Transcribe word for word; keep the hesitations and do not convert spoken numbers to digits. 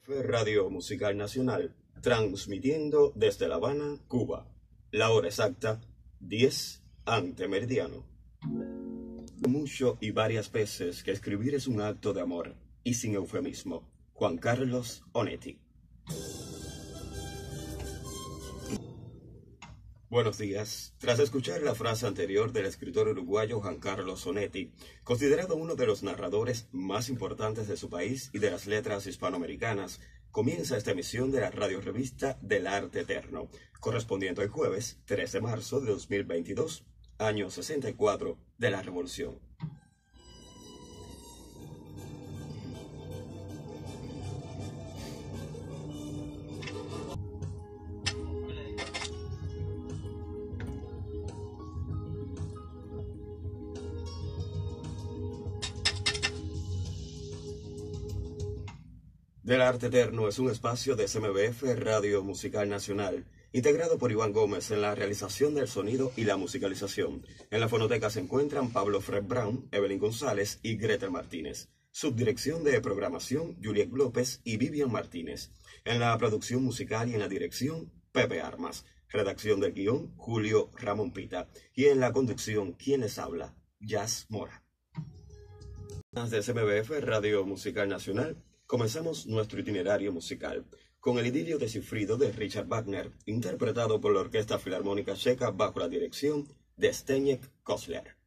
Radio Musical Nacional, transmitiendo desde La Habana, Cuba. La hora exacta, diez ante meridiano. Mucho y varias veces que escribir es un acto de amor, y sin eufemismo. Juan Carlos Onetti. Buenos días. Tras escuchar la frase anterior del escritor uruguayo Juan Carlos Onetti, considerado uno de los narradores más importantes de su país y de las letras hispanoamericanas, comienza esta emisión de la radiorevista del Arte Eterno, correspondiente al jueves tres de marzo de dos mil veintidós, año sesenta y cuatro de la Revolución. Del Arte Eterno es un espacio de S M B F Radio Musical Nacional, integrado por Iván Gómez en la realización del sonido y la musicalización. En la fonoteca se encuentran Pablo Fred Brown, Evelyn González y Gretel Martínez. Subdirección de programación, Juliet López y Vivian Martínez. En la producción musical y en la dirección, Pepe Armas. Redacción del guión, Julio Ramón Pita. Y en la conducción, ¿quién les habla? Jazz Mora. De S M B F Radio Musical Nacional, comenzamos nuestro itinerario musical con el idilio de Cifrido de Richard Wagner, interpretado por la Orquesta Filarmónica Checa bajo la dirección de Zdeněk Kosler.